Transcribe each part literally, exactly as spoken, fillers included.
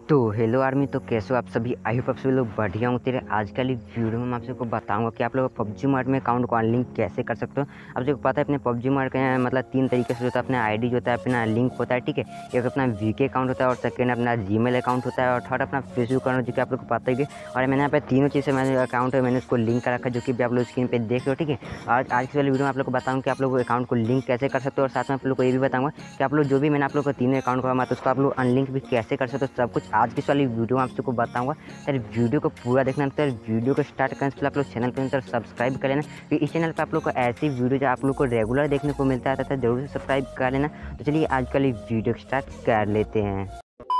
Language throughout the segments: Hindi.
तो हेलो आर्मी, तो कैसे हो आप सभी। आई होप आप सभी लोग बढ़िया हों। तेरे आज कल इस वीडियो में मैं आप सबको बताऊंगा कि आप लोग पबजी मार्ट में अकाउंट को अनलिंक कैसे कर सकते हो। आप सबको पता है अपने पबजी मार्ट का मतलब तीन तरीके से होता है। अपना आईडी जो होता है अपना लिंक होता है, ठीक है। एक अपना वीके अकाउंट होता है और सेकंड अपना जीमेल अकाउंट होता है और थर्ड अपना फेसबुक अकाउंट, जो कि आप लोग को पता ही है। और मैंने यहाँ पे तीनों चीज़ से मैंने अकाउंट है, मैंने उसको लिंक कर रखा है, जो कि आप लोग स्क्रीन पर देख रहे हो, ठीक है। आज आज की वाली वीडियो में आप लोग को बताऊँ कि आप लोग अकाउंट को लिंक कैसे कर सकते हो, और साथ में आप लोग को ये भी बताऊँगा कि आप लोग जो भी मैंने आप लोग को तीनों अकाउंट का तो उसको आप लोग अनलिंक भी कैसे कर सकते हो। सब कुछ आज की वाली वीडियो में आप सबको बताऊंगा। यार वीडियो को पूरा देखना, तो वीडियो को स्टार्ट करने से पहले आप लोग चैनल पर सब्सक्राइब कर लेना, क्योंकि इस चैनल पर आप लोग को ऐसी वीडियो जो आप लोग को रेगुलर देखने को मिलता है, तो जरूर से सब्सक्राइब कर लेना। तो चलिए आज कल वीडियो स्टार्ट कर लेते हैं।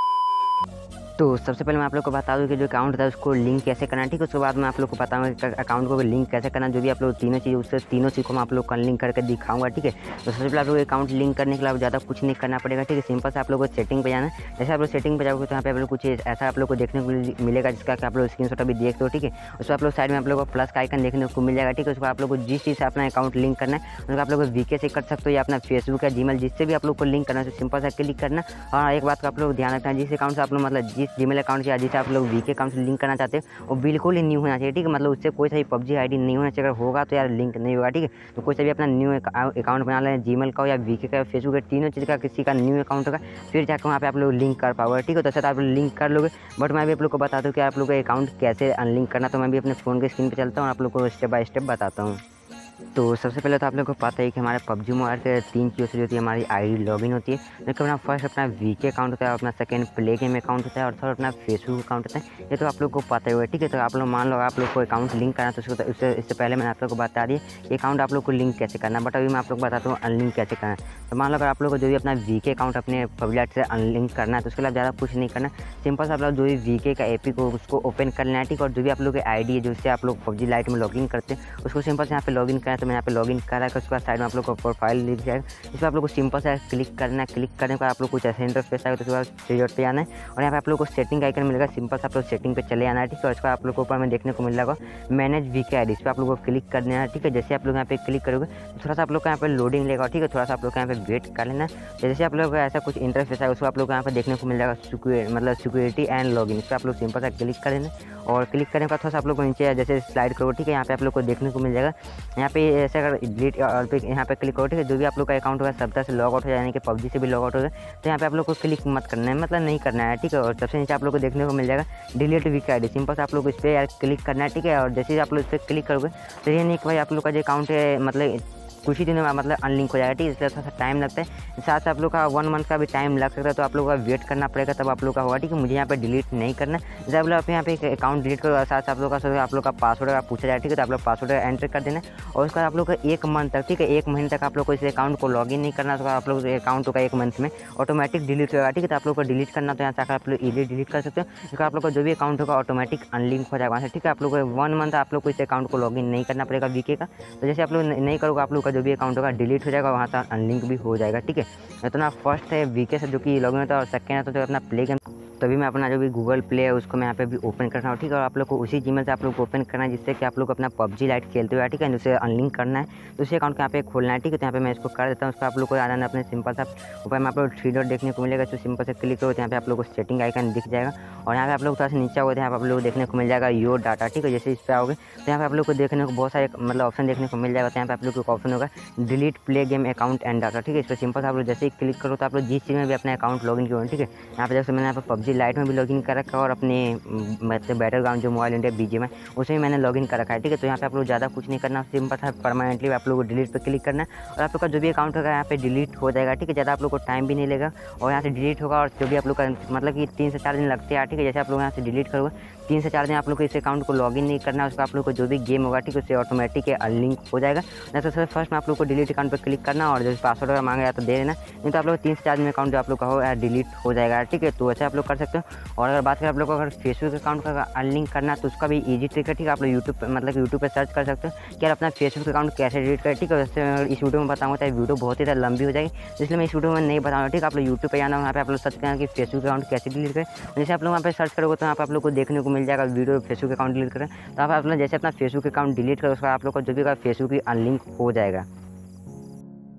तो सबसे पहले मैं आप लोग को बता दूं कि जो अकाउंट था उसको लिंक कैसे करना है, ठीक है। उसके बाद मैं आप लोग को बताऊंगा कि अकाउंट को लिंक कैसे करना, जो भी आप लोग तीनों चीज़ उससे तीनों चीज़ को मैं आप लोग को लिंक करके दिखाऊंगा, ठीक है। तो सबसे पहले आप लोग अकाउंट लिंक करने के लिए ज़्यादा कुछ नहीं करना पड़ेगा, ठीक है। सिंपल से आप लोग को सेटिंग पे जाना है। जैसे आप लोग सेटिंग पे जाओगे तो यहाँ पे आप लोग कुछ ऐसा आप लोग को देखने को मिलेगा, जिसका कि आप लोग स्क्रीनशॉट अभी देख दो, ठीक है। उसको आप लोग साइड में आप लोग को प्लस का आइकन देखने को मिल जाएगा, ठीक है। उसको आप लोग को जिस चीज़ से अपना अकाउंट लिंक करना है उसको आप लोग वीके से कर सकते हो, या अपना फेसबुक या जीमेल जिससे भी आप लोग को लिंक करना है, तो सिंपल सा क्लिक करना। और एक बात का आप लोग ध्यान रखना है, जिस अकाउंट से आप लोग मतलब जिस जीमेल अकाउंट से जिसे आप लोग वीके अकाउंट से लिंक करना चाहते हैं वो बिल्कुल ही न्यू होना चाहिए, ठीक है। मतलब उससे कोई सा भी पबजी आईडी नहीं होना चाहिए। अगर होगा तो यार लिंक नहीं होगा, ठीक है। तो कोई सा भी अपना न्यू अकाउंट बना लें, जीमेल का या वीके का, फेसबुक का, तीनों चीज़ का किसी का न्यू अकाउंट होगा, फिर जाकर वहाँ पे आप लोग लिंक कर पाओगे, ठीक है। तो ऐसा आप लिंक कर लोगे। बट मैं भी आप लोग को बताता हूँ कि आप लोग का अकाउंट कैसे अनलिंक करना। तो मैं भी अपने फ़ोन के स्क्रीन पर चलता हूँ, आप लोग को स्टेप बाय स्टेप बताता हूँ। तो सबसे पहले तो आप लोगों को पता है कि हमारे पबजी मोबाइल के तीन चीज़ों से जो होती है हमारी आईडी लॉगिन होती है। देखो अपना फर्स्ट अपना वीके अकाउंट होता है, अपना सेकंड प्ले गेम अकाउंट होता है, और थर्ड अपना फेसबुक अकाउंट होता है। ये तो आप लोग को पता ही होगा, ठीक है। तो आप लोग मान लो आप लोग को अकाउंट लिंक करना, तो उसको उससे इससे पहले मैंने आप लोग को बता दिया कि अकाउंट आप लोग को लिंक कैसे करना। बट अभी मैं आप लोग को बताता हूँ अनलिंक कैसे करना। तो मान लो अगर आप लोग को जो भी अपना वीके अकाउंट अपने पबजी से अनलिंक करना है, तो उसके लिए ज़्यादा कुछ नहीं करना। सिंपल से आप लोग जो भी वीके का एपी को उसको ओपन कर लेना है, ठीक है। और जो भी आप लोग की आईडी है जिससे आप लोग पबजी लाइट में लॉगिन करते हैं, उसको सिंपल से यहाँ पे लॉगिन करना है। तो मैं यहाँ पे लॉगिन कर रहा है। उसके बाद साइड में आप लोग को प्रोफाइल लिख जाएगा, इस पर आप लोग को सिंपल से क्लिक करना है। क्लिक करने के बाद आप लोग कुछ ऐसे इंटरफेस आएगा, तो उसके बाद थ्री डॉट पे आना है और यहाँ पे आप लोग को सेटिंग आइकन मिलेगा। सिंपल से आप लोग सेटिंग पे चले आना है, ठीक है। और इसका आप लोग को ऊपर में देखने को मिल जाएगा मैनेज वीके आईडी, इस पर आप लोग को क्लिक कर देना है, ठीक है। जैसे आप लोग यहाँ पे क्लिक करोगे तो थोड़ा सा आप लोग का यहाँ पे लोडिंग लेगा, ठीक है। थोड़ा सा आप लोग यहाँ पे वेट कर लेना। जैसे आप लोग का ऐसा कुछ इंटरफेस है उसको आप लोग यहाँ पे देखने को मिल जाएगा सिक्योर मतलब सिक्योरिटी एंड लॉगिन, इस पर आप लोग सिंपल सा क्लिक कर लेना। और क्लिक करने के बाद थोड़ा सा आप लोग को नीचे जैसे स्लाइड करो, ठीक है। यहाँ पे आप लोग को देखने को मिल जाएगा, यहाँ पे ऐसे अगर डिलीट और पे यहाँ पे क्लिक करो, ठीक है। जो भी आप लोग का अकाउंट होगा सब तरह से लॉग आउट हो जाने के पबजी से भी लॉग आउट हो गया, तो यहाँ पे आप लोग को क्लिक मत करना है, मतलब नहीं करना है, ठीक है। और सबसे नीचे आप लोग को देखने को मिल जाएगा डिलीट वीके आईडी, सिंपल से आप लोग इस पर यार क्लिक करना है, ठीक है। और जैसे ही आप लोग इस पर क्लिक करोगे तो ये नहीं कि भाई आप लोग का जो अकाउंट है मतलब कुछ ही दिनों में मतलब अनलिंक हो जाएगा, ठीक है। इसलिए थोड़ा सा टाइम लगता है, साथ साथ आप लोग का वन मंथ का भी टाइम लग सकता है। तो आप लोग का वेट करना पड़ेगा, तब आप लोग का होगा, ठीक है। मुझे यहाँ पे डिलीट नहीं करना है। जब आप यहाँ पे अकाउंट डिलीट करो, साथ साथ आप लोग का आप लोग का पासवर्ड का पूछा जाए, ठीक है। तो आप लोग पासवर्ड एंटर कर देना और उसका आप लोग का एक मंथ तक, ठीक है, एक महीने तक आप लोग को इस अकाउंट को लॉगिन नहीं करना। तो आप लोग अकाउंट होगा एक मंथ में ऑटोमेटिक डिलीट होगा, ठीक है। तो आप लोग को डिलीट करना तो यहाँ से आप लोग इजीली डिलीट कर सकते हो, क्योंकि आप लोग का जो भी अकाउंट होगा ऑटोमेटिक अनलिंक हो जाएगा, ठीक है। आप लोग को वन मंथ आप लोग को इस अकाउंट को लॉगिन नहीं करना पड़ेगा वीके का। तो जैसे आप लोग नहीं करोगे आप लोग का जो भी अकाउंट होगा डिलीट हो जाएगा, वहाँ से अनलिंक भी हो जाएगा, ठीक है। तो ना फर्स्ट है वीके से जो कि लॉगिन होता है, और सेकंड है तो जो अपना प्ले गेम। तभी मैं अपना जो भी गूगल प्ले है उसको मैं यहाँ पे भी ओपन कर रहा हूँ, ठीक है। और आप लोग को उसी जीमेल से आप लोग को ओपन करना है, जिससे कि आप लोग अपना पबजी लाइट खेलते हुए, ठीक है, जिससे अनलिंक करना है। तो उसी अकाउंट को यहाँ पे खोलना है, ठीक है। तो यहाँ पे मैं इसको कर देता हूँ। उसको आप लोग को आ जाना अपने सिंपल सा ऊपर में आप लोग थ्री डॉट देखने को मिलेगा, तो सिंपल से क्लिक करो तो यहाँ पे आप लोग को सेटिंग आइकन दिख जाएगा। और यहाँ पे आप लोग थोड़ा सा नीचे आओगे तो यहाँ पे आप लोग देखने को मिल जाएगा योर डाटा, ठीक है। जैसे इस पर आओगे तो यहाँ पे आप लोग को देखने को बहुत सारे मतलब ऑप्शन देखने को मिल जाएगा। तो यहाँ पे आप लोग को ऑप्शन होगा delete play game account and data, ठीक है। इस पर सिंपल आप लोग जैसे ही क्लिक करो तो आप लोग जिस चीज़ में भी अपने अकाउंट लॉगिन किया, ठीक है। यहाँ पे जैसे मैंने यहाँ पे पबजी लाइट में भी लॉगिन कर रखा है, और अपने मतलब बैटल ग्राउंड जो मोबाइल इंडिया बीजीएम है उसमें मैंने लॉगिन कर रखा है, ठीक है। तो यहाँ पे आप लोग ज़्यादा कुछ नहीं करना, सिंपल था परमानेंटली आप लोग को डिलीट पे क्लिक करना है, और आप लोग का जो भी अकाउंट होगा यहाँ पे डिलीट हो जाएगा, ठीक है। ज़्यादा आप लोग को टाइम भी नहीं लगेगा और यहाँ से डिलीट होगा। और जो भी आप लोग का मतलब कि तीन से चार दिन लगते हैं, ठीक है। जैसे आप लोग यहाँ से डिलीट करोगे तीन से चार दिन आप लोग को इस अकाउंट को लॉगिन नहीं करना है। उसका आप लोग को जो भी गेम होगा, ठीक है, उससे ऑटोमेटिक अनलिंक हो जाएगा। नहीं तो सबसे फर्स्ट में आप लोग को डिलीट अकाउंट पर क्लिक करना और जो पासवर्ड वगैरह मांगेगा तो दे देना, नहीं तो आप लोग तीन से चार दिन में अकाउंट जो आप लोग का हो डिलीट हो जाएगा, ठीक है। तो ऐसे आप लोग कर सकते हो। और अगर बात करें आप लोग को अगर फेसबुक अकाउंट का अनलिंक करना है तो उसका भी ईजी ट्रिक है, ठीक है। आप लोग यूट्यूब मतलब यूट्यूब पर सर्च कर सकते हो कि यार अपना फेसबुक अकाउंट कैसे डिलीट करें, ठीक है। वैसे इस वीडियो में बताऊँगा तो वीडियो बहुत ही ज़्यादा लंबी हो जाएगी, इसलिए मैं इस वीडियो में नहीं बताऊँगा, ठीक है। आप लोग यूट्यूब पर जाना, वहाँ पे आप लोग सर्च करना कि फेसबुक अकाउंट कैसे डिलीट करें। जैसे आप लोग वहाँ पे सर्च करोगे तो यहाँ पे आप लोग को देखने को मिल जाएगा वीडियो फेसबुक अकाउंट डिलीट करें। तो आप अपना जैसे अपना फेसबुक अकाउंट डिलीट करो उसका आप लोग को जो भी फेसबुक की अनलिंक हो जाएगा।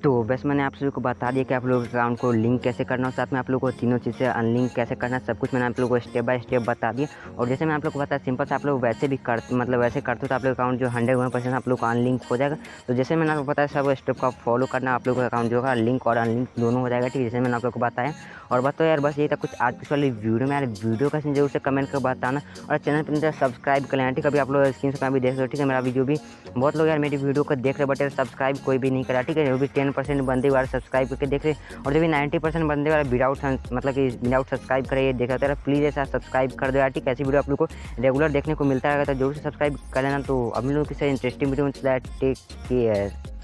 तो बस मैंने आप सभी को बता दिया कि आप लोगों के अकाउंट को लिंक कैसे करना हो, साथ में आप लोगों को तीनों चीज़ से अनलिंक कैसे करना है, सब कुछ मैंने आप लोगों को स्टेप बाय स्टेप बता दिया। और जैसे मैं आप लोग को बताया सिंपल से आप लोग वैसे भी कर मतलब वैसे करते हो तो आप लोग अकाउंट जो हंड्रेड वन परसेंट आप लोग का अनलिंक हो जाएगा। तो जैसे मैंने आपको बताया सब स्टेप का फॉलो करना, आप लोगों का अकाउंट जो है लिंक और अनलिंक दोनों हो जाएगा। ठीक है, जैसे मैंने आप लोग को बताया। और बस तो यार बस यही था कुछ आज की वाली वीडियो में। यार वीडियो का जरूर से कमेंट कर बताना और चैनल पर सब्सक्राइब कर लेना। ठीक है, अभी आप लोग स्क्रीन से भी देख रहे हो। ठीक है, मेरा वीडियो भी बहुत लोग यार मेरी वीडियो को देख रहे बट यार सब्सक्राइब कोई भी नहीं करा। ठीक है, जो भी टेन परसेंट बंदे वाले सब्सक्राइब करके देख रहे और जो भी नाइन्टी परसेंट बंदे वाले विदाउट मतलब कि विदाउट सब्सक्राइब करे ये देख रहे हो, प्लीज़ ऐसा सब्सक्राइब कर दो यार। ठीक है, ऐसी वीडियो आप लोग को रेगुलर देखने को मिलता रहेगा तो जरूर से सब्सक्राइब कर लेना। तो अब हम लोग किसी इंटरेस्टिंग वीडियो में टेक केयर।